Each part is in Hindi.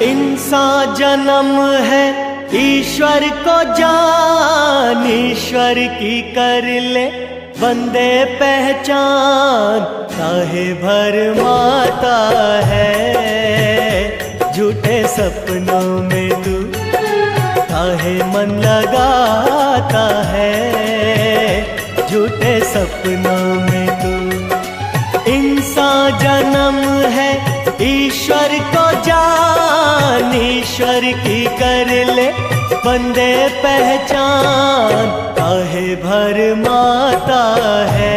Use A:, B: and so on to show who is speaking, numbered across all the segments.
A: इंसान जन्म है ईश्वर को जान, ईश्वर की कर ले बंदे पहचान। काहे भर माता है झूठे सपनों में तू, काहे मन लगाता है झूठे सपनों में तू। इंसान जन्म है ईश्वर को जान, ईश्वर की कर ले बंदे पहचान। काहे भर माता है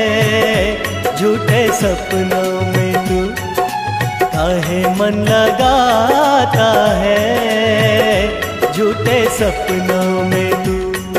A: झूठे सपनों में तू, काहे मन लगाता है झूठे सपनों में तू।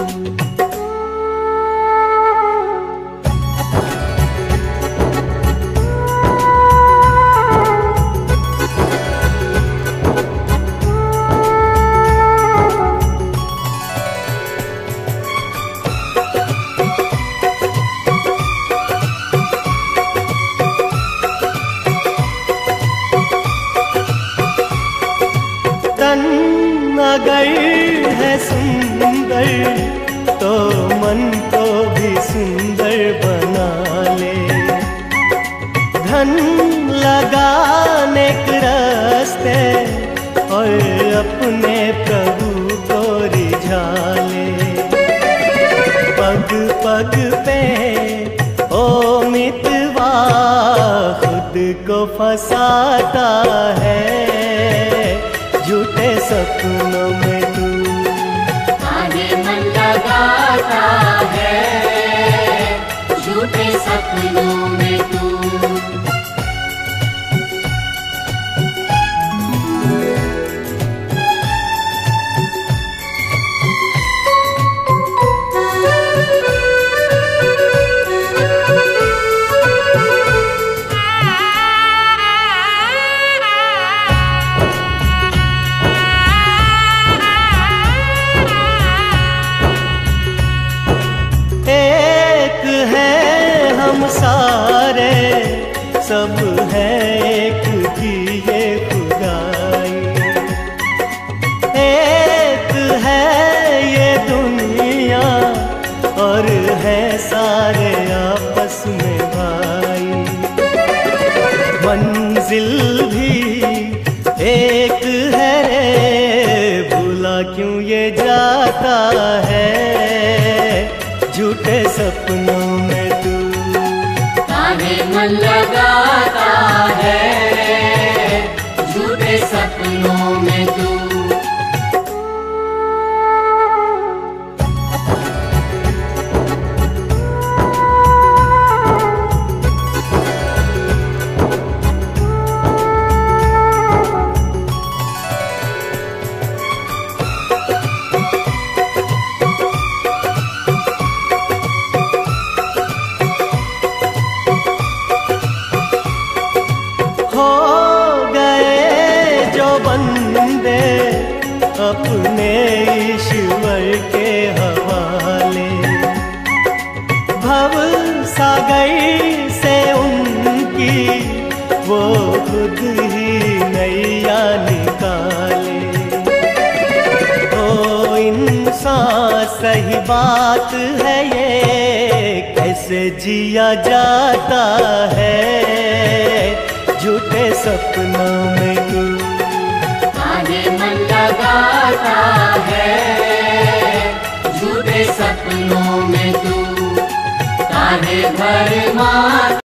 A: तन अगर है सुंदर तो मन को भी सुंदर बना ले। धन लगाने के रास्ते और अपने प्रभु को रिझा ले। पग पग पे ओ मितवा खुद को फंसाता है झूठे सपनों में तू।
B: काहे मन लगाता है झूठे सपनों में तू।
A: एक है हम सारे सब है एक की ये खुदाई। एक है ये दुनिया और है सारे आपस में भाई। मंजिल भी एक है रे भूला क्यों ये जाता है झूठे सपनों में तू।
B: काहे मन लगाता है झूठे सपनों में तू।
A: हो गए जो बंदे अपने ईश्वर के हवाले, भव सागर से उनकी वो खुद ही नैया निकाले। ओ इंसान सही बात है ये कैसे जिया जाता है झूठे सपनों में तू।
B: काहे मन लगाता है झूठे सपनों में तू। काहे भर माता